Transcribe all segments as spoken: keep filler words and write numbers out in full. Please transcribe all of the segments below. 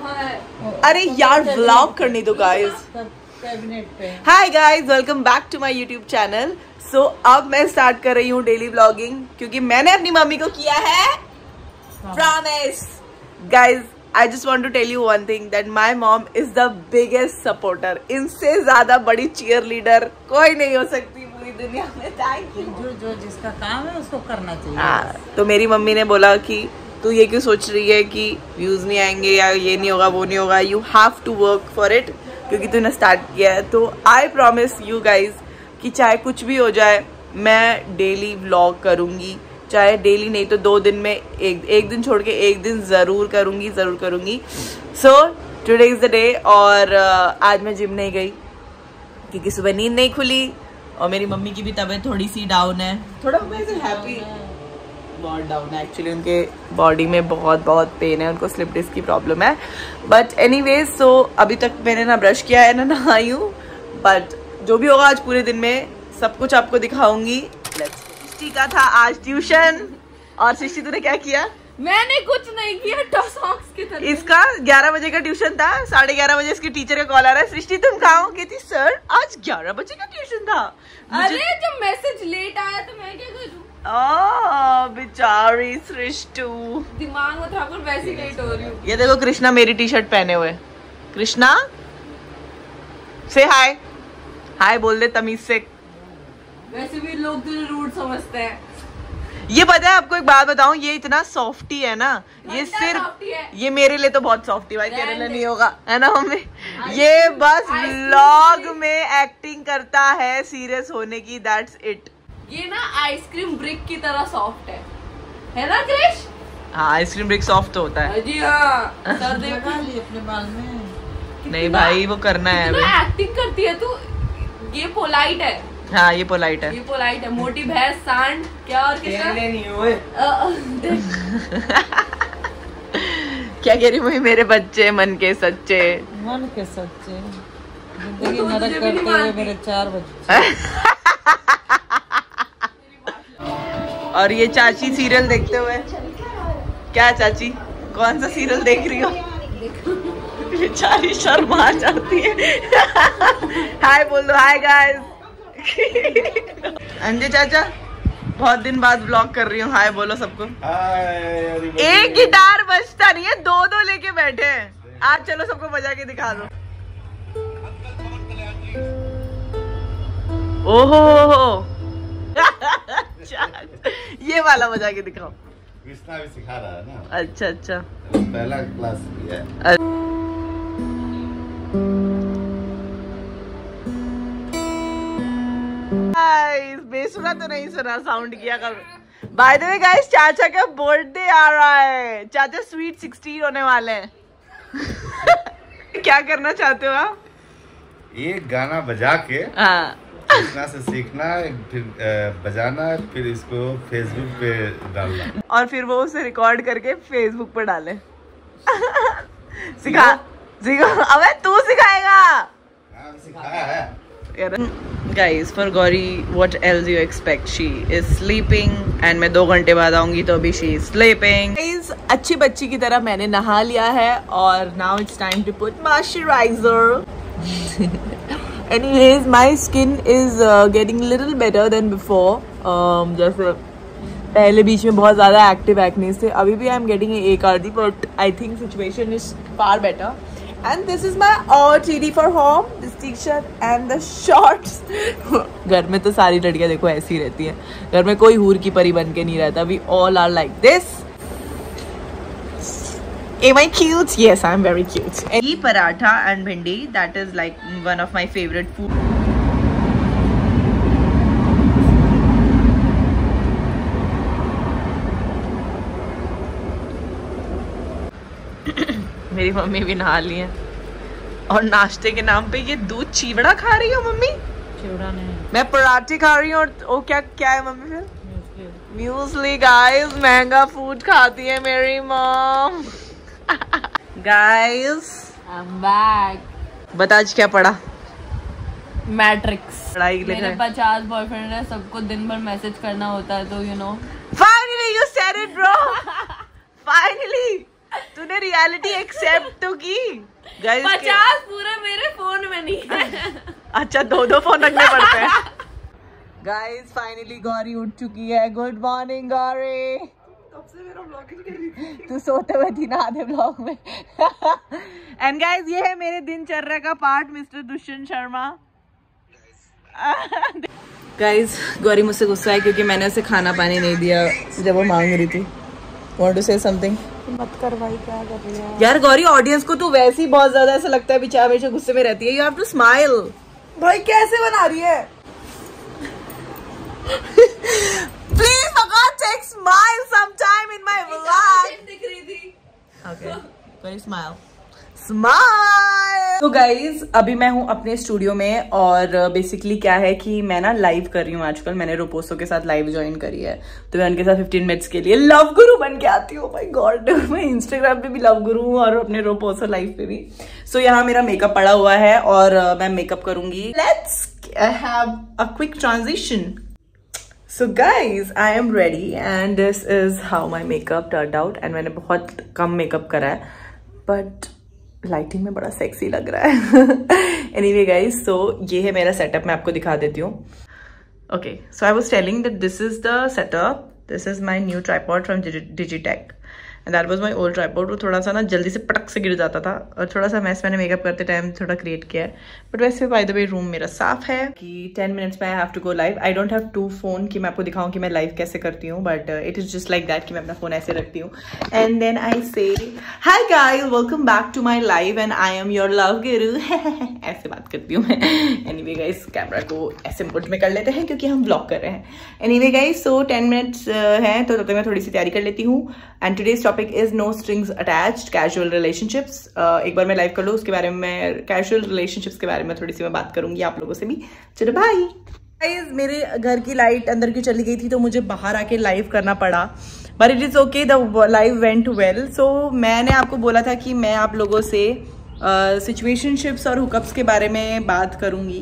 अरे यार व्लॉग करने दो guys. Hi guys, welcome back to my YouTube channel. So अब मैं स्टार्ट कर रही हूँ डेली व्लॉगिंग क्योंकि मैंने अपनी मम्मी को किया है promise. Guys, I just want to tell you one thing that my mom is the biggest supporter. इनसे ज्यादा बड़ी चीयर लीडर कोई नहीं हो सकती पूरी दुनिया में। Thank you. जो जो जिसका काम है उसको करना चाहिए। हाँ, तो मेरी मम्मी ने बोला कि तू ये क्यों सोच रही है कि व्यूज नहीं आएंगे या ये नहीं होगा वो नहीं होगा, you have to work for it क्योंकि तूने स्टार्ट किया है। तो आई प्रॉमिस यू गाइज कि चाहे कुछ भी हो जाए मैं डेली व्लॉग करूंगी, चाहे डेली नहीं तो दो दिन में एक एक दिन छोड़ के एक दिन जरूर करूंगी जरूर करूंगी। So today is the day. और uh, आज मैं जिम नहीं गई क्योंकि सुबह नींद नहीं खुली और मेरी मम्मी की भी तबीयत थोड़ी सी डाउन है। थोड़ा हैप्पी बहुत डाउन है एक्चुअली, उनके बॉडी में बहुत बहुत पेन है, उनको स्लिप डिस्क की प्रॉब्लम है। बट एनीवेज, सो अभी तक मैंने ना ब्रश किया है ना नहाई हूँ, बट जो भी होगा आज पूरे दिन में सब कुछ आपको दिखाऊंगी। सृष्टि का था आज ट्यूशन। और सृष्टि तूने क्या किया? मैंने कुछ नहीं किया, टॉसॉक्स की तरह। इसका ग्यारह बजे का ट्यूशन था, साढ़े ग्यारह बजे इसकी टीचर का कॉल आ रहा है, सृष्टि तुम कहाँ हो? कहती सर आज ग्यारह बजे का ट्यूशन था। अरे जब मैसेज लेट आया तो मैं क्या करूँ? ओह बेचारी सृष्टि, दिमाग में था पर वैसे लेट हो रही हूँ। ये देखो कृष्णा मेरी टी शर्ट पहने हुए। कृष्णा से हाय हाय बोल दे तमीज से। वैसे भी लोग तुझे रूड समझते हैं। ये पता है आपको एक बात बताऊं, ये इतना सॉफ्टी है ना, ये सिर्फ ये मेरे लिए तो बहुत सॉफ्टी, भाई तेरे लिए नहीं होगा है ना मम्मी। ये बस व्लॉग में एक्टिंग करता है सीरियस होने की, दैट्स इट। ये ना आइसक्रीम ब्रिक की तरह सॉफ्ट है, है ना क्रिश? हाँ आइसक्रीम ब्रिक सॉफ्ट तो होता है जी। हाँ सर देखा अपने बाल में। नहीं भाई वो करना है अभी। एक्टिंग करती है तू। ये पोलाइट है। हाँ ये पोलाइट है, ये पोलाइट है। मोटी भैंस सांड क्या और किसका नहीं हुए। क्या कह रही मम्मी? मेरे बच्चे मन के सच्चे, मन के सच्चे, जिंदगी नरक करते हुए मेरे चार बच्चे। और ये चाची सीरियल देखते हुए। क्या चाची कौन सा सीरियल देख रही हो? बेचारी शर्मा जाती है। हाय बोल दो, हाय गाइस। अंजय चाचा बहुत दिन बाद व्लॉग कर रही हूँ, हाय बोलो सबको। एक गिटार बजता नहीं है, दो दो लेके बैठे हैं। आज चलो सबको बजा के दिखा दो। ओहो ये वाला बजा के दिखाओ। कृष्णा भी सिखा रहा है ना। अच्छा अच्छा, पहला क्लास भी है। बेसुरा तो नहीं सुना, साउंड किया कर। बाय द वे गाइस, चाचा का बर्थडे आ रहा है, चाचा स्वीट सिक्सटीन होने वाले हैं। क्या करना चाहते हो आप? ये गाना बजा के हाँ कृष्णा से सीखना, फिर बजाना, फिर इसको फेसबुक पे डालना और फिर वो उसे रिकॉर्ड करके फेसबुक पे डाले। सिखा सिखा अबे तू सिखाएगा। हाँ, सिखाया है। Guys, for Gauri, what else you expect? She is sleeping and मैं दो घंटे बाद आऊंगी तो अभी she is sleeping. Guys, अच्छी बच्ची की तरह मैंने नहा लिया है और now it's time to put moisturizer. Anyways, my skin is uh, getting little better than before. Um, जैसे पहले बीच में बहुत ज़्यादा एक्टिव एक्ने थे, अभी भी I am getting एक आधी, but I think situation is far better. And this is my O T D for home, this t-shirt and the shorts. घर में तो सारी लड़कियां देखो ऐसी रहती हैं, घर में कोई हूर की परी बन के नहीं रहता। We all are like this. Am I cute? Yes, I'm very cute. Ghee paratha and bhindi, that is like one of my favorite food. मेरी मम्मी भी नहा ली है और नाश्ते के नाम पे ये दूध चीवड़ा खा रही हो मम्मी? चिवड़ा नहीं, मैं पराठे खा रही हूँ। और ओ क्या क्या है मम्मी फिर? म्यूसली। गाइस महंगा फूड खाती है मेरी mom. Guys I am back. बता आज क्या पढ़ा? मैट्रिक्स। पढ़ाई मेरे पचास बॉयफ्रेंड है, सबको दिन भर मैसेज करना होता है तो you know. Finally you said it bro. Finally तूने रियलिटी एक्सेप्ट तो की गाइस। पचास पूरे मेरे फोन में नहीं है। अच्छा दो दो फोन रखने पड़ते हैं। गाइस फाइनली गौरी उठ चुकी है। Good morning Gauri. तब से मेरा व्लॉगिंग कर रही थी। तू सोते हुए थी ना आधे व्लॉग में। एंड गाइस ये है मेरे दिनचर्या का part mister Dushyant Sharma. Guys Gauri मुझसे गुस्सा है क्योंकि मैंने उसे खाना पानी नहीं दिया जब वो मांग रही थी। Want to say something? मत कर भाई, क्या कर रही है यार गौरी ऑडियंस को तो वैसे ही बहुत ज्यादा ऐसा लगता है बेचारा हमेशा गुस्से में रहती है। You have to smile. भाई कैसे बना रही है? Please for God's sake smile sometime in my vlog. दिख रही थी। Okay, very smile. Smile. तो गाइज अभी मैं हूँ अपने स्टूडियो में और बेसिकली क्या है कि मैं ना लाइव कर रही हूँ आजकल। मैंने रोपोसो के साथ लाइव ज्वाइन करी है तो मैं उनके साथ फिफ्टीन मिनट्स के लिए लव गुरु बन के आती हूँ। माय गॉड मैं इंस्टाग्राम पे भी लव गुरु हूँ और अपने रोपोसो लाइव पे भी। सो so, यहाँ मेरा मेकअप पड़ा हुआ है और uh, मैं मेकअप करूंगी। Let's have a quick transition. So guys, I am ready and this is how my makeup turned out and मैंने बहुत कम मेकअप करा है but लाइटिंग में बड़ा सेक्सी लग रहा है। Anyway guys, so ये है मेरा सेटअप। मैं आपको दिखा देती हूँ। Okay, so I was telling that this is the setup. This is my new tripod from Digitech. And that was my old tripod. वो थोड़ा सा ना जल्दी से पटक से गिर जाता था और थोड़ा सा मैस मैंने मेकअप करते टाइम थोड़ा क्रिएट किया है। बट वैसे बाय द वे रूम मेरा साफ है कि टेन मिनट्स में I have to go live. I don't have to phone कि मैं आपको दिखाऊं कि मैं लाइव कैसे करती हूँ but it is just like that कि मैं अपना फोन ऐसे रखती हूँ and then I say hi guys welcome back to my live and I am your love guru. ऐसे बात करती हूँ मैं। एनीवे गाइस कैमरा को ऐसे मुड में कर लेते हैं क्योंकि हम व्लॉग कर रहे हैं। Anyway guys so ten minutes हैं तो तब तक मैं थोड़ी सी तैयारी कर लेती हूँ and today's topic is no strings attached casual relationships. एक बार मैं लाइव कर लूँ उसके बारे में मैं कैजुअल रिलेशनशिप्स के बारे में थोड़ी सी मैं बात करूंगी आप लोगों से भी। चलो बाय। गाइस मेरे घर की लाइट अंदर की चली गई थी तो मुझे बाहर आके लाइव करना पड़ा but it is okay the live went well. So मैंने आपको बोला था कि मैं आप लोगों से सिचुएशनशिप्स uh, और हुकअप्स के बारे में बात करूंगी।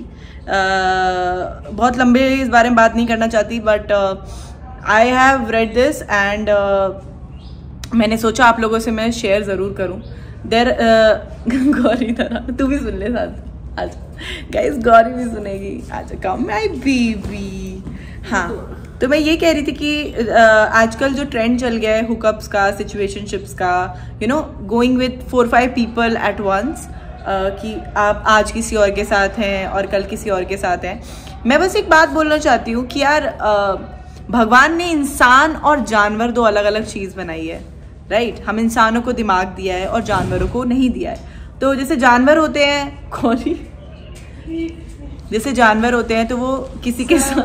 uh, बहुत लंबे इस बारे में बात नहीं करना चाहती but I have read this and मैंने सोचा आप लोगों से मैं शेयर ज़रूर करूं। देर गौरी तरह तू भी सुन ले साथ आज। गाइस गौरी भी सुनेगी आज। Come my baby. हाँ तो मैं ये कह रही थी कि uh, आजकल जो ट्रेंड चल गया है हुकअप्स का सिचुएशनशिप्स का you know going with four five people at once कि आप आज किसी और के साथ हैं और कल किसी और के साथ हैं। मैं बस एक बात बोलना चाहती हूँ कि यार uh, भगवान ने इंसान और जानवर दो अलग अलग चीज़ बनाई है राइट right? हम इंसानों को दिमाग दिया है और जानवरों को नहीं दिया है। तो जैसे जानवर होते हैं कौन जैसे जानवर होते हैं तो वो किसी के साथ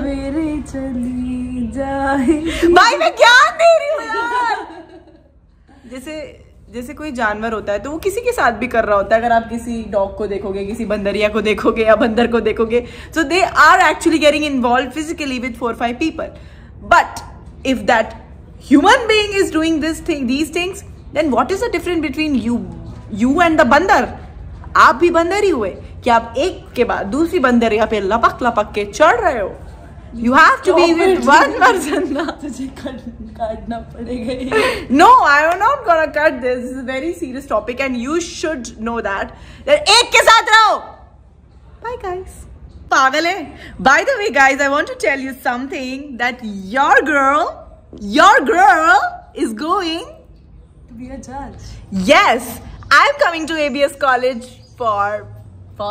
चली जाए। भाई मैं ज्ञान दे रही हूँ यार। जैसे जैसे कोई जानवर होता है तो वो किसी के साथ भी कर रहा होता है। अगर आप किसी डॉग को देखोगे किसी बंदरिया को देखोगे या बंदर को देखोगे so they are actually getting involve physically with four five people but if that human being is doing this thing these things then what is the difference between you you and the बंदर। आप भी बंदर ही हुए कि आप एक के बाद दूसरी बंदरिया पे लपक लपक के चढ़ रहे हो। you have to be with one person ना। तुझे काटना पड़ेगा। no I am not gonna cut this. This is a very serious topic and you should know that that एक के साथ रहो। bye guys। पागल है। by the way guys I want to tell you something that your girl Your girl is going to be a judge. Yes, I'm coming to A B S college for for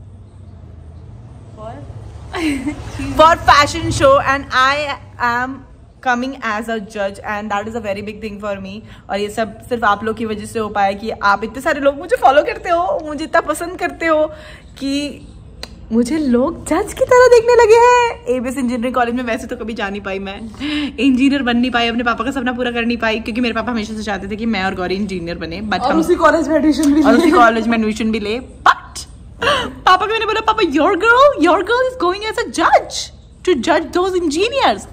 for for fashion show and I am coming as a judge and that is a very big thing for me। और ये सब सिर्फ आप लोग की वजह से हो पाया कि आप इतने सारे लोग मुझे फॉलो करते हो मुझे इतना पसंद करते हो कि मुझे लोग जज की तरह देखने लगे हैं। एबीएस इंजीनियरिंग कॉलेज में वैसे तो कभी जा नहीं पाई मैं इंजीनियर बन नहीं पाई अपने पापा का सपना पूरा कर नहीं पाई क्योंकि मेरे पापा हमेशा से चाहते थे कि मैं और गौरी इंजीनियर बने बट और उसी कॉलेज में एडमिशन भी और उसी कॉलेज में एडमिशन भी ले बट पापा को मैंने बोला पापा your girl your girl is going as a जज टू जज those engineers.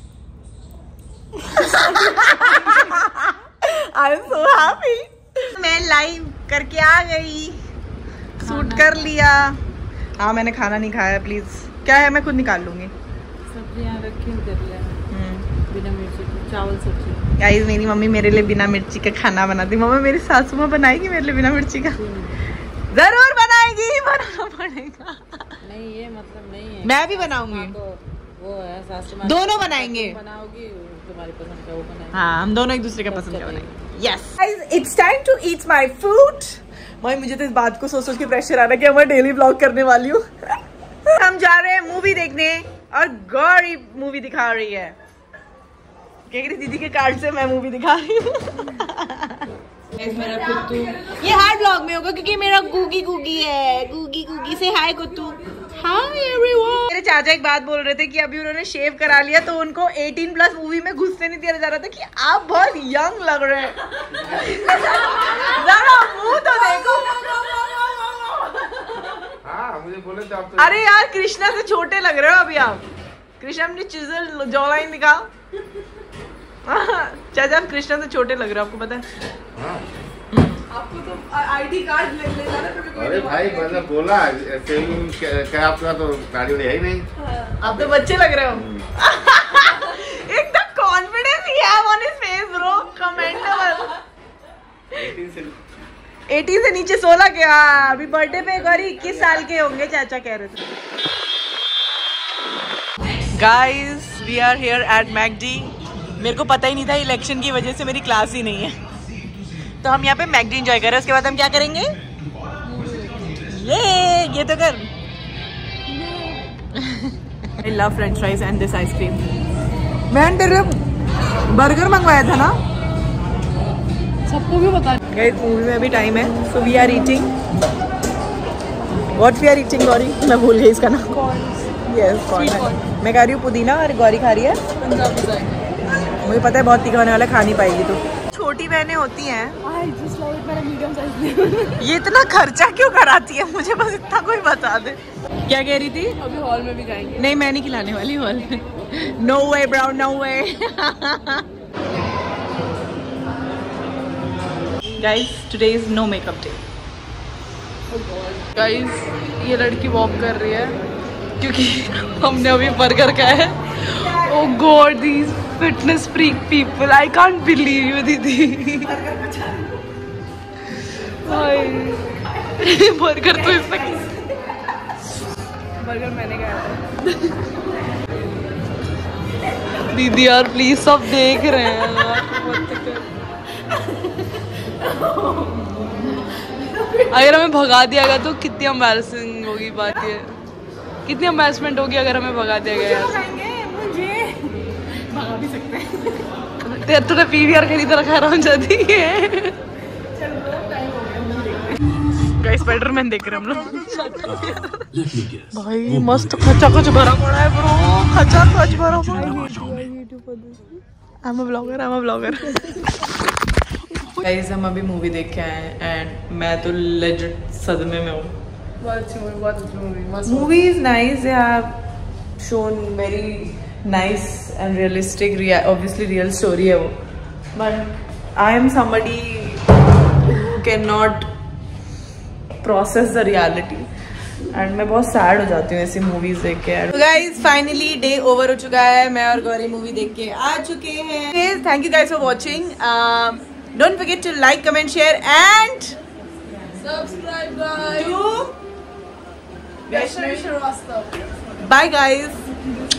I am so happy. मैं लाइव करके आ गई शूट कर लिया। हाँ मैंने खाना नहीं खाया प्लीज क्या है मैं खुद निकाल लूंगी। सब्जियां रखी उधर ले बिना मिर्ची चावल सब्जी गाइस मेरी मम्मी मेरे लिए बिना मिर्ची का खाना बनाती। मम्मी मेरी सासू माँ बनाएगी मेरे लिए बिना मिर्ची का? जरूर बनाएगी, बनाना पड़ेगा। नहीं ये मतलब नहीं है, मैं भी बनाऊंगी। तो वो है सासू माँ, दोनों बनाएंगे। बनाओगी तुम्हारी पसंद का वो बनाएंगे। हाँ हम दोनों एक दूसरे का पसंद का बनाएंगे। Yes guys it's time to eat my food. भाई मुझे तो इस बात को सोच सोच के प्रेशर आ रहा है कि मैं डेली व्लॉग करने वाली हूँ। हम जा रहे हैं मूवी देखने और गौरी मूवी दिखा रही है। कह रही दीदी के कार्ड से मैं मूवी दिखा रही हूँ। मेरा कुत्तू ये हर ब्लॉग में होगा क्योंकि मेरा गुगी गुगी है। गुगी गुगी से हाय कुत्तू। Hi everyone. मेरे चाचा एक बात बोल रहे थे कि अभी उन्होंने शेव करा लिया तो उनको अठारह प्लस मूवी में घुसने नहीं दिया जा रहा था कि आप बहुत यंग लग रहे हैं। जरा मुंह तो देखो। हाँ मुझे बोले थे आप तो। अरे यार कृष्णा से छोटे लग रहे हो अभी आप। कृष्णा अपनी चिजल जॉ लाइन दिखाओ। चाचा आप कृष्णा से छोटे लग रहे हो, आपको पता है? हाँ। आपको तो आईडी कार्ड ले ले जाना पड़ेगा। अरे भाई मैंने बोला सेविंग क्या आपका तो गाड़ी है ही नहीं। आप तो बच्चे लग रहे हो। एकदम कॉन्फिडेंस ही है on his face bro. Commentable. अठारह से नीचे सोलह के। हाँ अभी बर्थडे पे गौरी इक्कीस साल के होंगे चाचा कह रहे थे। Guys we are here at McD. मेरे को पता ही नहीं था इलेक्शन की वजह से मेरी क्लास ही नहीं है तो हम यहाँ पे मैकडी एंजॉय कर रहे हैं। उसके बाद हम क्या करेंगे? ये ये तो कर। I love French fries and this ice cream. मैंने तेरे बर्गर मंगवाया था ना? सबको भी बता। गाइस मूवी में अभी टाइम है so we are eating. What we are eating Gauri? मैं भूल गई इसका नाम। Yes corn। मैं खा रही हूँ पुदीना और गौरी खा रही है पंजाबी चाय। मुझे पता है बहुत तीखा होने वाला, खा नहीं पाएगी तो। छोटी बहनें होती हैं ये इतना खर्चा क्यों कराती है? मुझे बस इतना कोई बता दे। क्या कह रही थी? अभी हॉल में भी जाएंगे। नहीं मैं नहीं खिलाने वाली हॉल में। No way bro no way. Guys today is no makeup day. Guys ये लड़की वॉक कर रही है क्योंकि हमने अभी बर्गर खाया है। Oh God, these fitness freak people! I can't believe you, दीदी। बर्गर तो इससे बर्गर मैंने खाया था। दीदी यार प्लीज सब देख रहे हैं यार। अगर हमें भगा दिया गया तो कितनी एम्बैरसिंग होगी बात ये। कितनी एम्बैरसमेंट होगी अगर हमें भगा दिया गया। भगा भी सकते हैं। तेरे तो पीवीआर खरीद रखा है जाती है। गाइस स्पाइडरमैन देख रहे हम लोग। भाई मस्त खचा खच भरा पड़ा है ब्रो। खचा खच भरा पड़ा है। I'm a vlogger, I'm a vlogger. Guys हम अभी मूवी देख के आए हैं एंड मैं तो लेजिट सदमे में हूँ। बहुत अच्छी मूवी, बहुत अच्छी movie. Movie is nice. They have shown very nice and realistic, obviously real story है वो, but I am somebody who can not process the reality and मैं बहुत सैड हो जाती हूँ ऐसी मूवीज देख के। तो गाइज फाइनली डे ओवर हो चुका है। मैं और गौरी मूवी देख के आ चुके हैं। Thank you guys for watching. Don't forget to like comment share and subscribe guys to Vaishnavi Shrivastava. Bye guys.